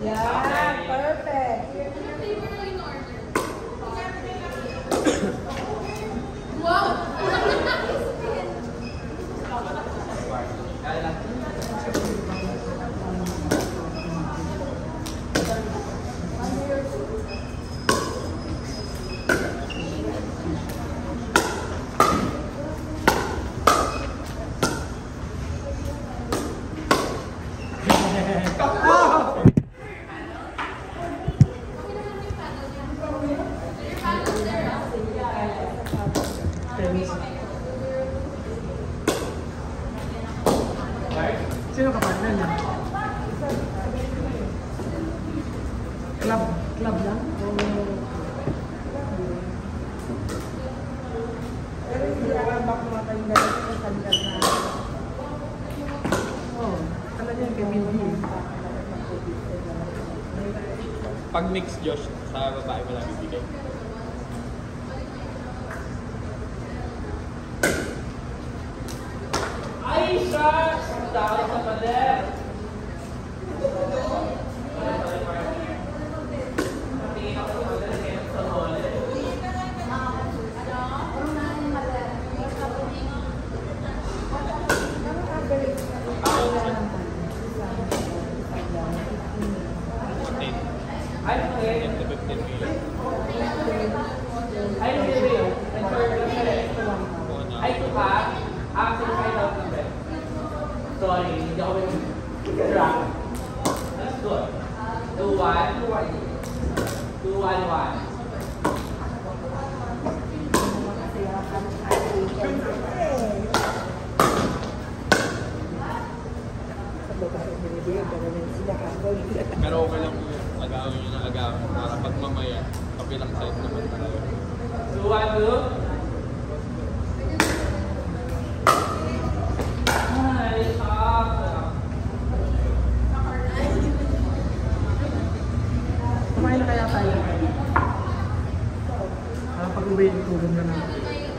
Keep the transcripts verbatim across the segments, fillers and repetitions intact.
Yeah, perfect. Wow! Sino ka partner niya? Club, club lang? O... Pero hindi ako bak mga kaibigan sa standard na. Oo, talaga yung kay Mindy. Pag mix Josh, sa babae mo lang bibigay. Ay, shucks! Ang dami sa pader! Tingin ako sa pader, kaya sa mole. Ay, ten to fifteen million. Ay, hindi. Ay, ito ka? Actually, five thousand ba? Sorry, hindi ako mag-drop. That's good. two one. two one one. Pero okay lang po yun. Agawin nyo na agawin para pag mamaya, kapilang size naman talaga. two one two. Kumain na kaya tayo? Para pag-uwi, tulog na natin.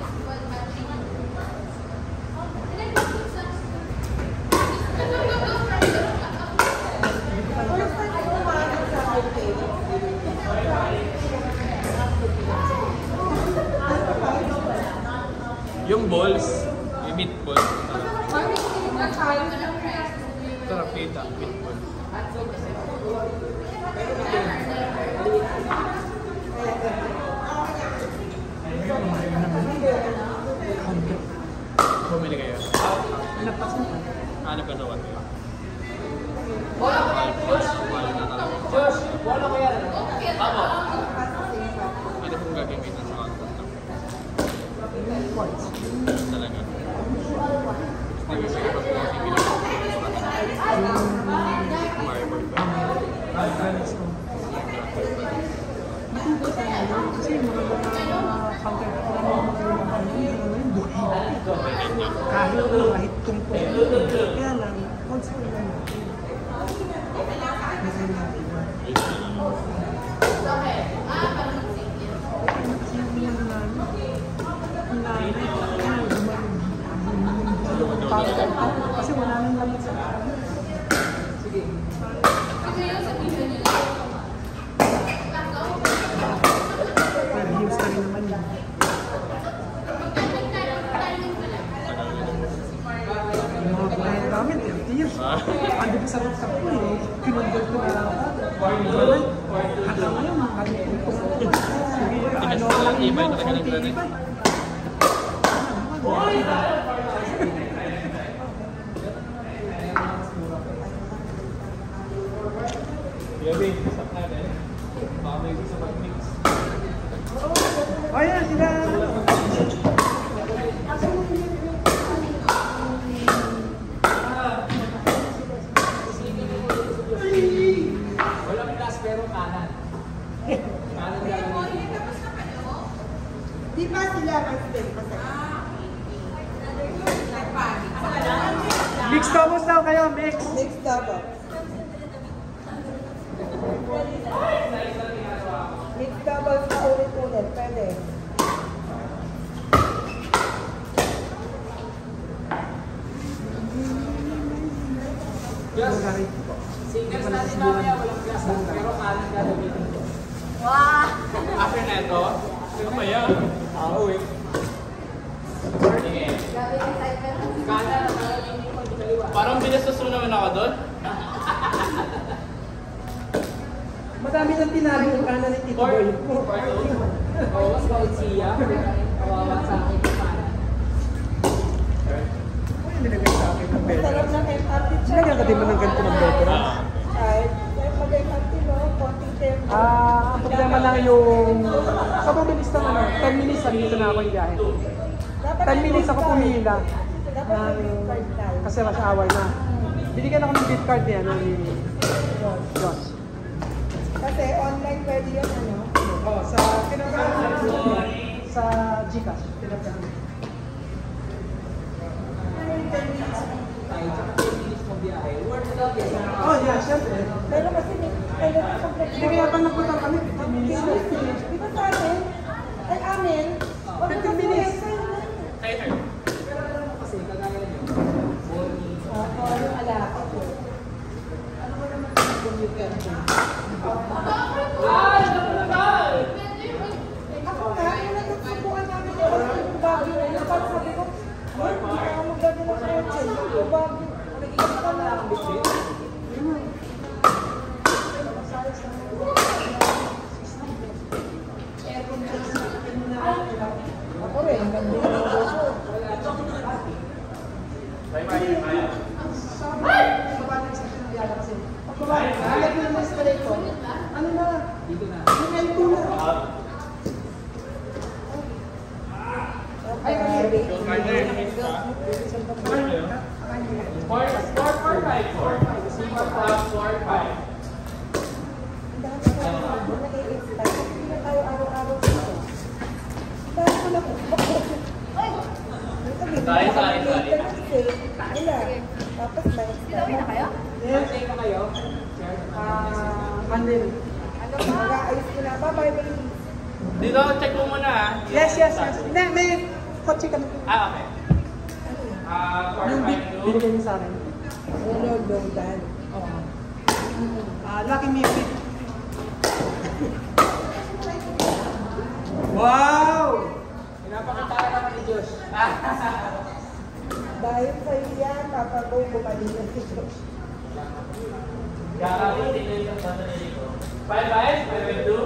Yung balls, yung meatballs. Sarap kita, meatballs. Bumili kayo? Lapas na. Ano ka sa one? Wala ko yan, Josh! Josh, wala ko yan. Tama. Ano kung gagamitan sa one? Points. Talaga. Gusto ko siya kapag pinag-pinag Kasi yung mga counter ko na mga magulungan yung buhay. Kahit kahit tungkol. Kaya lang, consider lang natin. Kasi natin. Kasi wala nang lamit sa akin. Sige. Pero heels ka rin naman yun. Yung mga buhay namin, thirty years. Ando pa sa rooftop ko eh. Pinundod ko na granite. Hanggang ngayon, makakalitin ko. Sige, ano lang iba, konti iba. Gabi, stop natin. Baka may gusto mag-mix. O yan, sila. Walang class pero kanan. Kanan gagawin. Di ba sila mag-stay pa sa Mix doubles daw kayo, mix. next double? Mix doubles na ulit-ulit, pwede. Yes. Singles natin mamaya, walang class. order na ito. Mamaya. Ah, uwi. Sige. Kanan. Parang binasaso naman ako doon. Madami nang tinabi yung kanan ni Tito Boy. Oo, mas bawat siya. Kawawa sa akin yung kanan. Ay, nilagay sa akin ng beto. Sarap na kay Party Chan. Nilagyan ka din mo ng ganito ng beto na? Ay, pag kay Party, no? Konting tempo. Ah, ang problema lang yung... Sa mabilis na ano, ten minutes, nandito na ako yung biyahe. ten minutes ako pumila. Dapat may gift card tayo. Kasi rush hour na. Binigyan ako ng gift card ni, ano, ni Josh. Kasi online pwede yun, ano? Oh, sa pinagkaan sa Gcash. Pinagkaan. Oh, yeah, syempre. Pero kasi may kailangan pag Hindi kaya pa napunta kami, fifteen minutes. Di ba sa amin? Ay, amin? fifteen minutes. Kasi kagaya niyo. Oo, yung alakot. Ano mo naman yung commute ka dyan? Ay! Napatay! Ako nga, yung nagsusubukan namin yung Baguio na yun. Parang sabi ko, ay, hindi na ako magdadala ng kotse. Yung Baguio. Nag-iisip ka na ako. Ako rin, ang ganda yung boso. Alat mo yung escalator. Ano na? Dito na. Yung L two na. Ay, kami. Four, four, four, five, four. Four, five, four, five. Hindi na tayo araw-araw dito. Dahil ko na po. Sorry, sorry, sorry. Wala. Tapos balik na kayo? Yes. Stay pa kayo? Ah, Mandel. Mag-aayos ko na. Bye-bye, baby. Dito, check mo muna ah. Yes, yes, yes. Hindi, may kotse kami. Ah, okay. Ah, four, Yung five, two. binigay niyo sa akin. Hello, Lodan. Oo. Ah, Lucky Music. Wow! Pinapakita ka naman ni Josh. Dahil sa'yo yan, papago bumalik na si Josh. Gagawin din yung isang sandali ko. Five, five, five, five, two.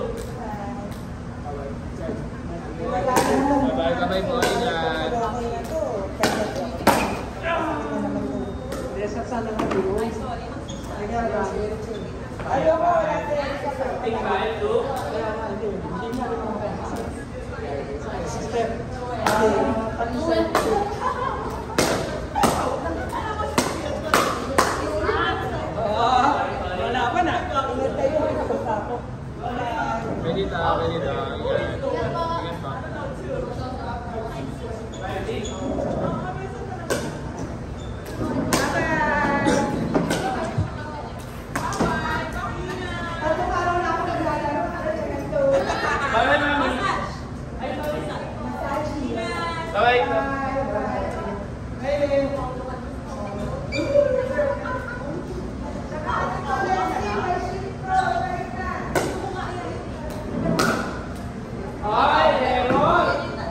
Wala na naman. Bye-bye po, ingat. Okay na to. Kaya ito. Ano naman to? Yes, at sana nga dito. Kaya nga. Ayoko, wala sa'yo. Six, five, two. Kaya nga, hindi. Hindi nga rin ako kaya. Sister. Wala pa na. Ingat tayo, nakabasa ako. Pwede ta, pwede ta. Ingat. Ingat pa. Tatlong araw na ako naglalaro. Ganito. Bye-bye, mami. Massage. Bye-bye. Hi, Aaron.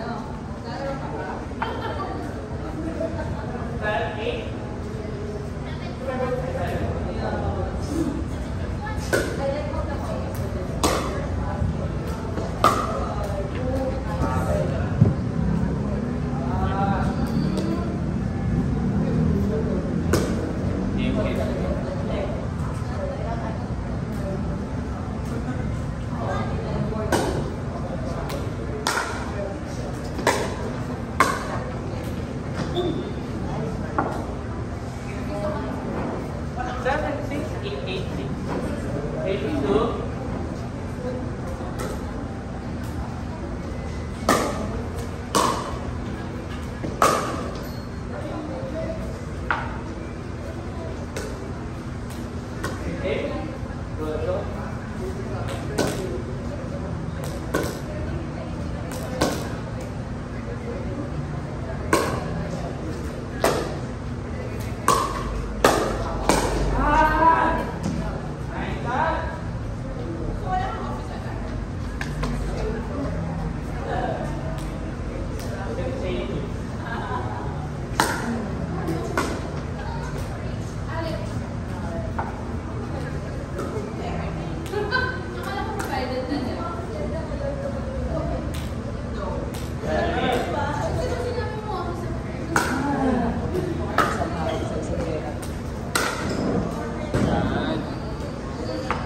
Seven, eight. Seven, six, eight, eight, six. Eighty-two. Okay. Good. Go.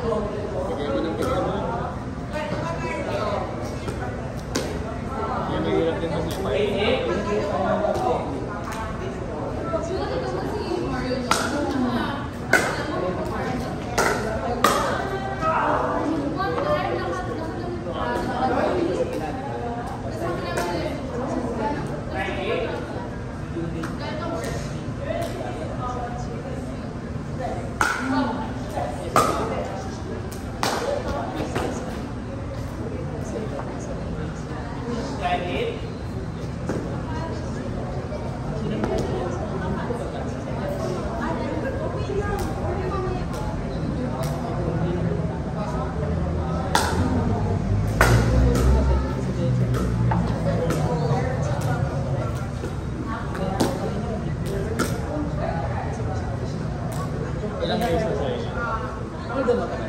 Bigyan mo ng bigyan mo. Yung mahirap din kasi yung ilang days na sa'yo? Ano doon ako?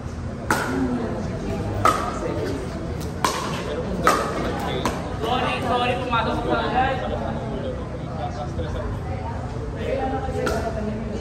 Pero kung gano'n ka mag-train, Sorry, sorry, pumasok ko lang guys. stress ako. Kaya na kasi nakatanim yun.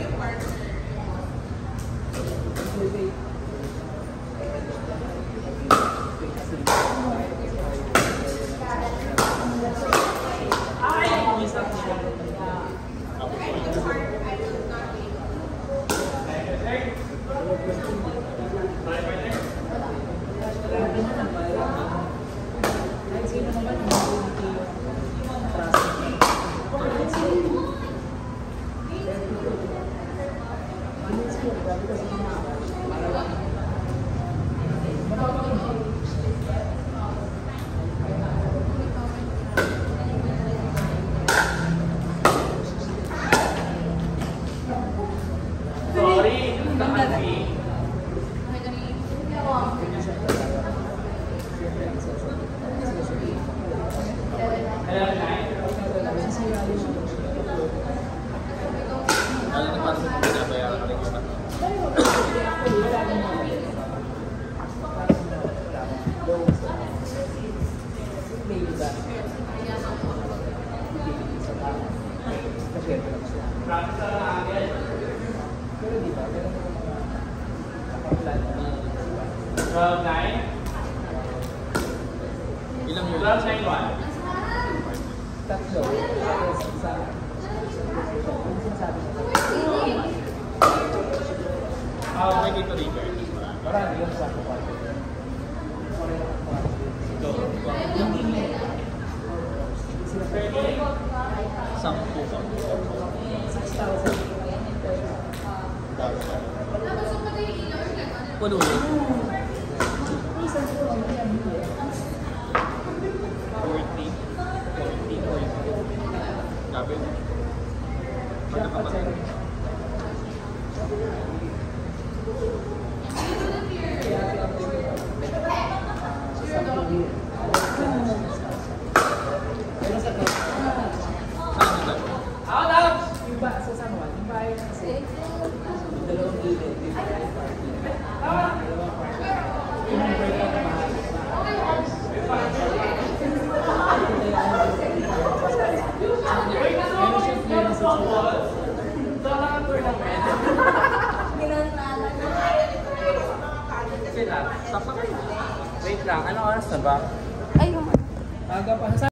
Sorry, naka-free. Hello, guys. Ano na paano mo binabayaran ka rin yun? twelve nine. Ilang years? twelve nine one. Tatlo. Sa sinasabi ko. Ah, may dito dito. Marami yung sa ako. Sampu ka. six thousand. Puno yun. Isang ko lang yan. forty. forty. forty. Gabi. Ano ka ba? Pero sa to, Saan ka? Out, out! yung ba sa San Juan, yung bahay kasi yung dalawang gilid, yung dalawang part. Dalawang part. Yung break out na mahal. Meron siyang clearance sa Wait lang. Wait lang. Anong oras na ba? Aga pa.